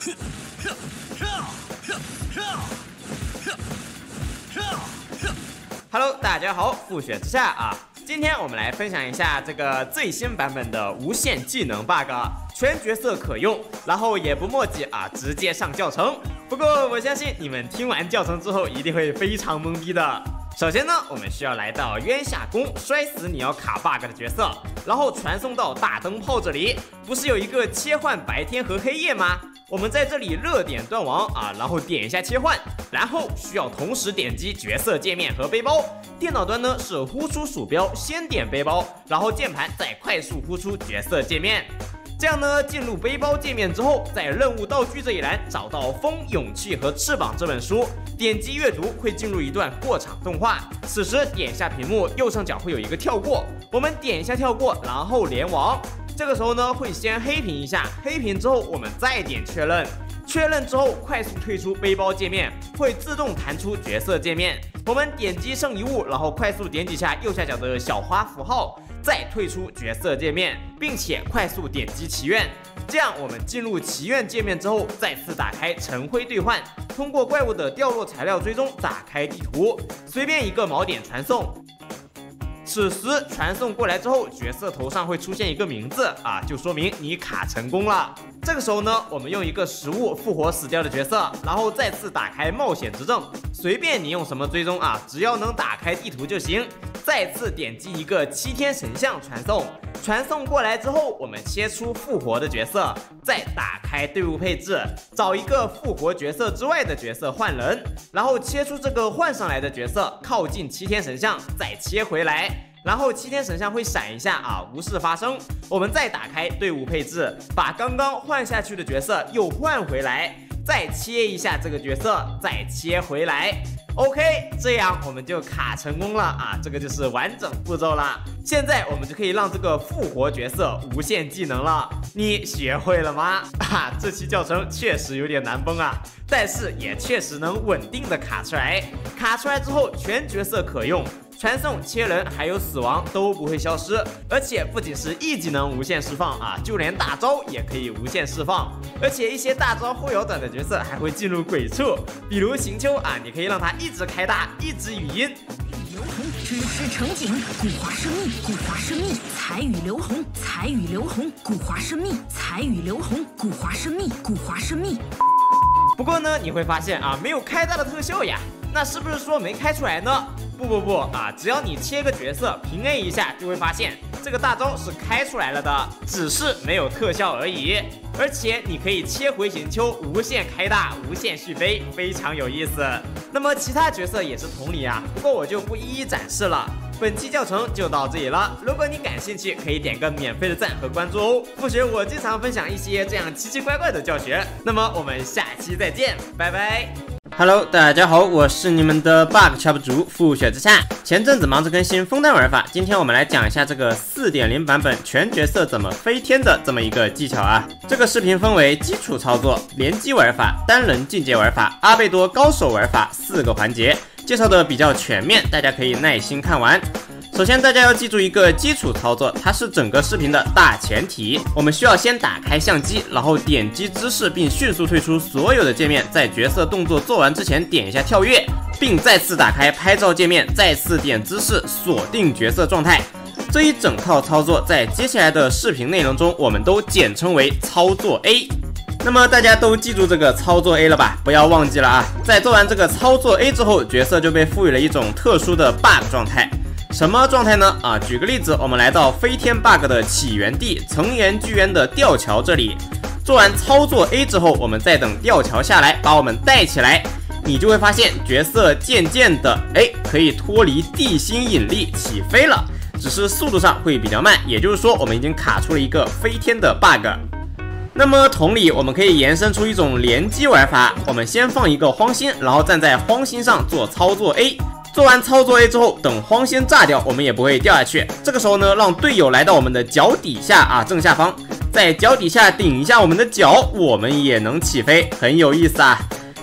Hello， 大家好，复雪之下啊，今天我们来分享一下这个最新版本的无限技能 bug， 全角色可用，然后也不墨迹啊，直接上教程。不过我相信你们听完教程之后一定会非常懵逼的。首先呢，我们需要来到渊下宫摔死你要卡 bug 的角色，然后传送到大灯泡这里。不是有一个切换白天和黑夜吗？我们在这里热点断网啊，然后点一下切换，然后需要同时点击角色界面和背包。电脑端呢是呼出鼠标，先点背包，然后键盘再快速呼出角色界面。这样呢，进入背包界面之后，在任务道具这一栏找到《风、勇气和翅膀》这本书，点击阅读会进入一段过场动画。此时点一下屏幕右上角会有一个跳过，我们点一下跳过，然后联网。这个时候呢，会先黑屏一下，黑屏之后我们再点确认，确认之后快速退出背包界面，会自动弹出角色界面。我们点击剩遗物，然后快速点几下右下角的小花符号，再退出角色界面，并且快速点击祈愿。这样我们进入祈愿界面之后，再次打开晨辉兑换，通过怪物的掉落材料追踪，打开地图，随便一个锚点传送。此时传送过来之后，角色头上会出现一个名字啊，就说明你卡成功了。这个时候呢，我们用一个食物复活死掉的角色，然后再次打开冒险执政，随便你用什么追踪啊，只要能打开地图就行。再次点击一个7天神像传送，传送过来之后，我们切出复活的角色，再打开队伍配置，找一个复活角色之外的角色换人，然后切出这个换上来的角色，靠近7天神像，再切回来。然后7天神像会闪一下啊，无事发生。我们再打开队伍配置，把刚刚换下去的角色又换回来，再切一下这个角色，再切回来。OK， 这样我们就卡成功了啊，这个就是完整步骤了。现在我们就可以让这个复活角色无限技能了。你学会了吗？这期教程确实有点难崩啊，但是也确实能稳定的卡出来。卡出来之后，全角色可用。传送、切人还有死亡都不会消失，而且不仅是一技能无限释放啊，就连大招也可以无限释放，而且一些大招后摇短的角色还会进入鬼畜，比如行秋啊，你可以让他一直开大，一直语音。 流红，知识成景，古华生密，古华生密，彩雨流红，彩雨流红，古华生密，彩雨流红，古华生密，古华生密。 不过呢，你会发现啊，没有开大的特效呀，那是不是说没开出来呢？不啊，只要你切个角色平 A 一下，就会发现这个大招是开出来了的，只是没有特效而已。而且你可以切回行秋，无限开大，无限续飞，非常有意思。那么其他角色也是同理啊，不过我就不一一展示了。本期教程就到这里了，如果你感兴趣，可以点个免费的赞和关注哦。复学我经常分享一些这样奇奇怪怪的教学，那么我们下期再见，拜拜。Hello， 大家好，我是你们的 bug 插不足复雪之下。前阵子忙着更新枫丹玩法，今天我们来讲一下这个 4.0 版本全角色怎么飞天的这么一个技巧啊。这个视频分为基础操作、联机玩法、单人进阶玩法、阿贝多高手玩法4个环节，介绍的比较全面，大家可以耐心看完。首先，大家要记住一个基础操作，它是整个视频的大前提。我们需要先打开相机，然后点击姿势，并迅速退出所有的界面，在角色动作做完之前点一下跳跃，并再次打开拍照界面，再次点姿势，锁定角色状态。这一整套操作在接下来的视频内容中，我们都简称为操作 A。那么大家都记住这个操作 A 了吧？不要忘记了啊！在做完这个操作 A 之后，角色就被赋予了一种特殊的 bug 状态。什么状态呢？举个例子，我们来到飞天 bug 的起源地层岩巨渊的吊桥这里，做完操作 A 之后，我们再等吊桥下来，把我们带起来，你就会发现角色渐渐的，可以脱离地心引力起飞了，只是速度上会比较慢，也就是说，我们已经卡出了一个飞天的 bug。那么同理，我们可以延伸出一种联机玩法，我们先放一个荒心，然后站在荒心上做操作 A。做完操作 A 之后，等荒心炸掉，我们也不会掉下去。这个时候呢，让队友来到我们的脚底下啊，正下方，在脚底下顶一下我们的脚，我们也能起飞，很有意思啊。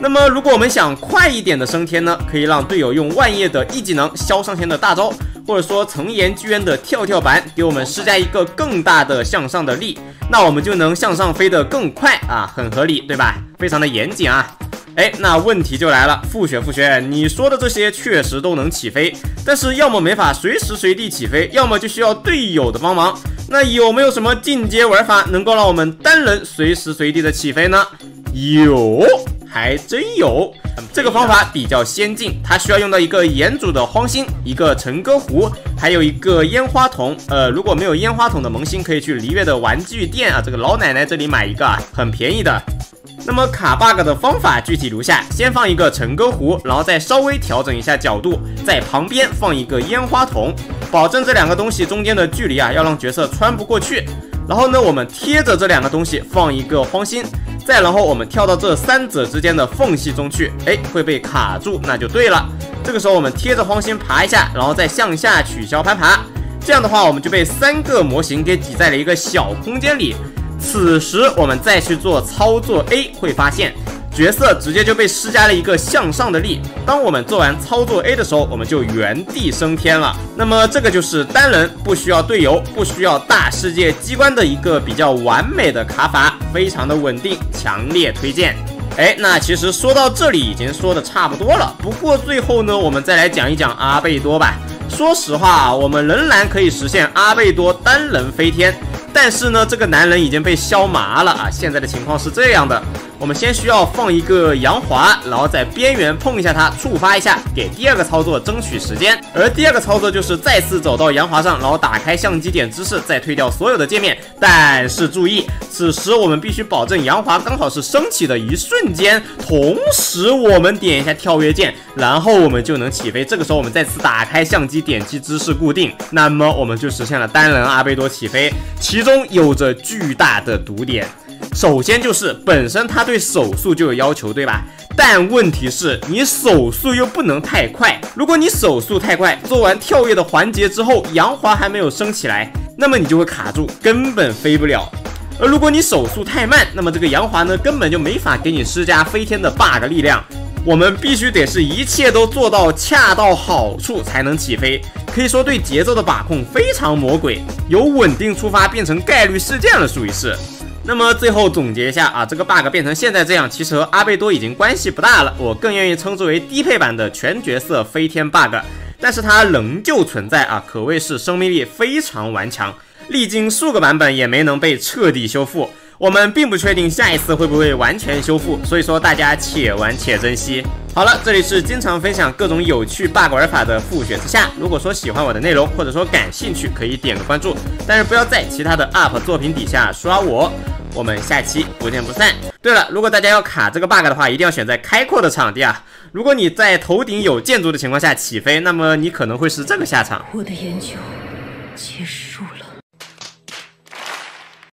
那么如果我们想快一点的升天呢，可以让队友用万叶的一技能萧上天的大招，或者说层岩巨渊的跳跳板给我们施加一个更大的向上的力，那我们就能向上飞得更快啊，很合理对吧？非常的严谨啊。那问题就来了，复学，你说的这些确实都能起飞，但是要么没法随时随地起飞，要么就需要队友的帮忙。那有没有什么进阶玩法能够让我们单人随时随地的起飞呢？有，还真有。这个方法比较先进，它需要用到一个岩主的荒心，一个陈歌壶，还有一个烟花筒。如果没有烟花筒的萌新，可以去璃月的玩具店啊，这个老奶奶这里买一个啊，很便宜的。那么卡 bug 的方法具体如下：先放一个陈歌壶，然后再稍微调整一下角度，在旁边放一个烟花筒，保证这两个东西中间的距离啊，要让角色穿不过去。然后呢，我们贴着这两个东西放一个荒心，再然后我们跳到这三者之间的缝隙中去，会被卡住，那就对了。这个时候我们贴着荒心爬一下，然后再向下取消攀爬，这样的话我们就被3个模型给挤在了一个小空间里。此时我们再去做操作 A， 会发现角色直接就被施加了一个向上的力。当我们做完操作 A 的时候，我们就原地升天了。那么这个就是单人不需要队友，不需要大世界机关的一个比较完美的卡法，非常的稳定，强烈推荐。那其实说到这里已经说的差不多了，不过最后呢，我们再来讲一讲阿贝多吧。说实话我们仍然可以实现阿贝多单人飞天，但是呢，这个男人已经被削麻了啊！现在的情况是这样的，我们先需要放一个杨华，然后在边缘碰一下它，触发一下，给第二个操作争取时间。而第二个操作就是再次走到杨华上，然后打开相机点姿势，再退掉所有的界面。但是注意，此时我们必须保证杨华刚好是升起的一瞬间，同时我们点一下跳跃键，然后我们就能起飞。这个时候我们再次打开相机，点击姿势固定，那么我们就实现了单人阿贝多起飞。其中有着巨大的毒点，首先就是本身它对手速就有要求，对吧？但问题是你手速又不能太快，如果你手速太快，做完跳跃的环节之后，杨华还没有升起来，那么你就会卡住，根本飞不了。而如果你手速太慢，那么这个杨华呢，根本就没法给你施加飞天的 bug 力量。我们必须得是一切都做到恰到好处才能起飞，可以说对节奏的把控非常魔鬼，由稳定出发变成概率事件了，属于是。那么最后总结一下啊，这个 bug 变成现在这样，其实和阿贝多已经关系不大了，我更愿意称之为低配版的全角色飞天 bug， 但是它仍旧存在啊，可谓是生命力非常顽强，历经数个版本也没能被彻底修复。我们并不确定下一次会不会完全修复，所以说大家且玩且珍惜。好了，这里是经常分享各种有趣 bug 玩法的复学之下，如果说喜欢我的内容，或者说感兴趣，可以点个关注，但是不要在其他的 UP 作品底下刷我。我们下期不见不散。对了，如果大家要卡这个 bug 的话，一定要选在开阔的场地啊。如果你在头顶有建筑的情况下起飞，那么你可能会是这个下场。 我的研究结束了。